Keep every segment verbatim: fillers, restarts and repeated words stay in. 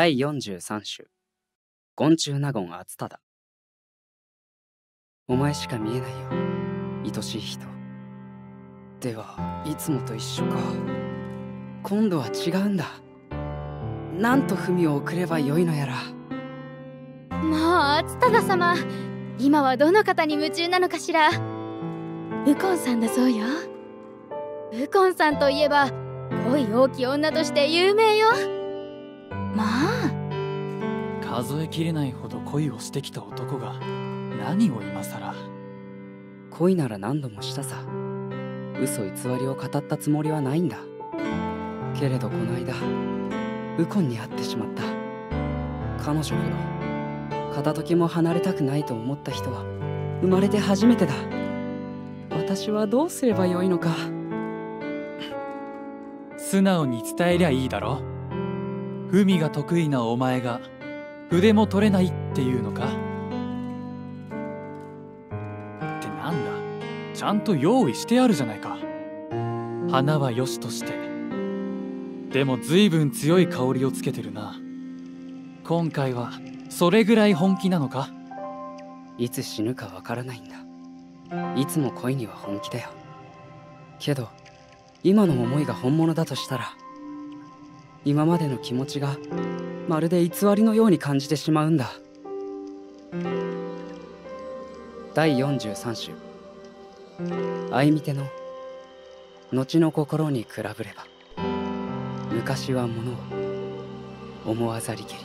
だいよんじゅうさん種昆虫納言厚忠。お前しか見えないよ、愛しい人。ではいつもと一緒か。今度は違うんだ。なんと文を送ればよいのやら。 もう厚忠様、今はどの方に夢中なのかしら。ウコンさんだそうよ。ウコンさんといえば恋多き女として有名よ。まあ数えきれないほど恋をしてきた男が何を今さら。 恋なら何度もしたさ。嘘偽りを語ったつもりはないんだ。けれどこの間ウコンに会ってしまった。彼女ほど片時も離れたくないと思った人は生まれて初めてだ。私はどうすればよいのか。 素直に伝えりゃいいだろ。文が得意なお前が筆も取れないっていうのか。ってなんだ、ちゃんと用意してあるじゃないか。花はよしとして、でも随分強い香りをつけてるな。今回はそれぐらい本気なのか。 いつ死ぬかわからないんだ。いつも恋には本気だよ。けど今の思いが本物だとしたら、今までの気持ちがまるで偽りのように感じてしまうんだ。だいよんじゅうさん種相見ての後の心に比べれば、昔はものを思わざりけり。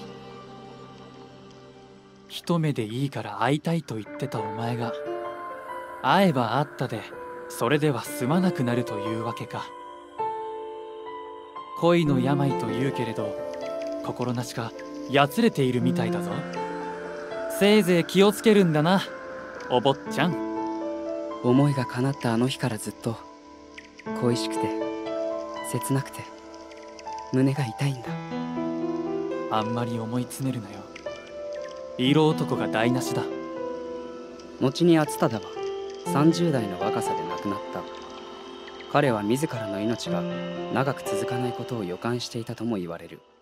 一目でいいから会いたいと言ってたお前が、会えば会ったでそれでは済まなくなるというわけか。恋の病と言うけれど、心なしかやつれているみたいだぞ。せいぜい気をつけるんだな、お坊ちゃん。 思いが叶ったあの日からずっと恋しくて切なくて胸が痛いんだ。 あんまり思い詰めるなよ。色男が台無しだ。 後に厚忠はさんじゅう代の若さで亡くなった。彼は自らの命が長く続かないことを予感していたとも言われる。